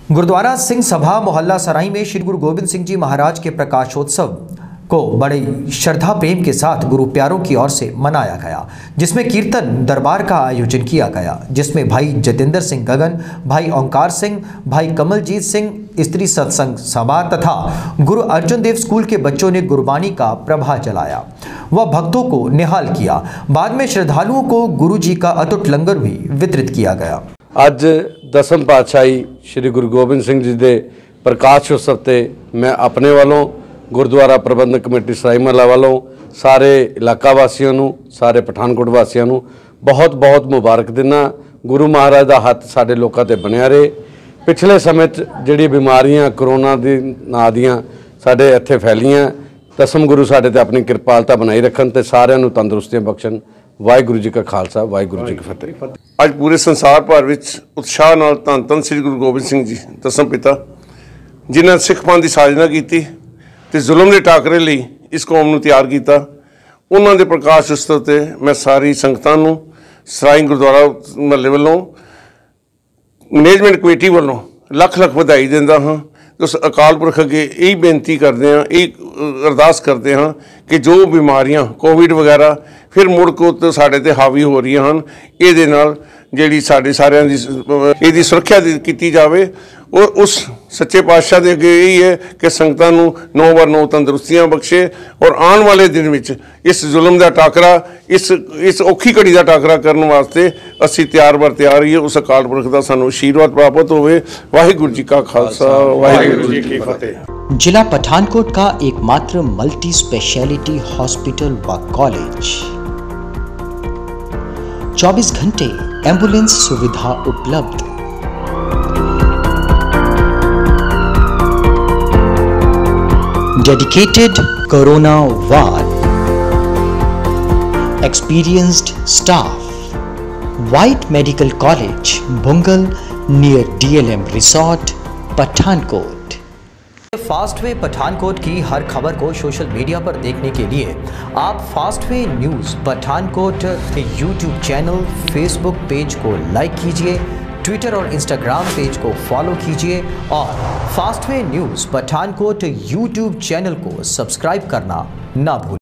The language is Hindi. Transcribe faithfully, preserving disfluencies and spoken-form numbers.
गुरुद्वारा सिंह सभा मोहल्ला सराई में श्री गुरु गोबिंद सिंह जी महाराज के प्रकाशोत्सव को बड़े श्रद्धा प्रेम के साथ गुरु प्यारों की ओर से मनाया गया, जिसमें कीर्तन दरबार का आयोजन किया गया, जिसमें भाई जतेंद्र सिंह गगन, भाई ओंकार सिंह, भाई कमलजीत सिंह, स्त्री सत्संग सभा तथा गुरु अर्जुन देव स्कूल के बच्चों ने गुरबानी का प्रभा चलाया व भक्तों को निहाल किया। बाद में श्रद्धालुओं को गुरु जी का अटूट लंगर भी वितरित किया गया। ਅੱਜ दसम पातशाही श्री गुरु गोबिंद सिंह जी के प्रकाश उत्सव ते मैं अपने वालों गुरुद्वारा प्रबंधक कमेटी सराई महला वालों सारे इलाका वासियों नूं, सारे पठानकोट वासियों नूं बहुत बहुत मुबारक दिना। गुरु महाराज का हथ साडे लोकां ते बनिया रहे। पिछले समय जिहड़ी बीमारियां कोरोना दी ना दियां साडे इत्थे फैलियां, दसम गुरु साडे ते अपनी किरपालता बनाई रखन ते सारिआं नूं तंदुरुस्तियां बख्शण। वाहिगुरू जी का खालसा, वाहिगुरू जी की फतेह। ਅੱਜ पूरे संसार भर ਵਿੱਚ ਉਤਸ਼ਾਹ ਨਾਲ ਧੰਨ ਧੰਨ ਸ੍ਰੀ ਗੁਰੂ ਗੋਬਿੰਦ ਸਿੰਘ ਜੀ ਦਸਮ ਪਿਤਾ ਜਿਨ੍ਹਾਂ ਸਿੱਖ ਪੰਥ ਦੀ ਸਾਜਨਾ ਕੀਤੀ ਤੇ ਜ਼ੁਲਮ ਦੇ ਟਾਕਰੇ ਲਈ ਇਸ ਕੌਮ ਨੂੰ ਤਿਆਰ ਕੀਤਾ, ਉਹਨਾਂ ਦੇ ਪ੍ਰਕਾਸ਼ ਉਤਸਵ ਤੇ ਮੈਂ ਸਾਰੀ ਸੰਗਤਾਂ ਨੂੰ ਸਰਾਈ ਗੁਰਦੁਆਰਾ ਮਹੱਲੇ ਵੱਲੋਂ ਮੈਨੇਜਮੈਂਟ ਕਮੇਟੀ ਵੱਲੋਂ ਲੱਖ ਲੱਖ ਵਧਾਈ ਦਿੰਦਾ ਹਾਂ। उस अकाल पुरख अगे यही बेनती करते हैं, यही अरदास करते हैं कि जो बीमारियां कोविड वगैरह फिर मुड़ को तो साढ़े ते हावी हो रही हैं, ये नाल जिहड़ी साडे सारियां दी इहदी सुरक्षा की जाए। और उस सच्चे पातशाह दे अगे यही है कि संगतां नूं नौ बार नौ तंदुरुस्तियां बख्शे और आने वाले दिन में इस जुल्म का टाकरा, इस इस औखी घड़ी का टाकरा करने वास्ते असीं तैयार बर तैयार ही है। उस अकाल पुरख का सानूं आशीर्वाद प्राप्त होवे। वाहिगुरू जी का खालसा, वाहिगुरू जी की फतेह। जिला पठानकोट का एकमात्र मल्टी स्पेशलिटी हॉस्पिटल व कॉलेज, चौबीस घंटे एम्बुलेंस सुविधा उपलब्ध, dedicated corona ward, experienced staff, white medical college Bungal near DLM resort Pathankot. Fast way Pathankot की हर खबर को सोशल मीडिया पर देखने के लिए आप fast way news Pathankot YouTube channel, Facebook page को लाइक कीजिए, ट्विटर और इंस्टाग्राम पेज को फॉलो कीजिए और fast way news Pathankot YouTube channel को सब्सक्राइब करना ना भूलिए।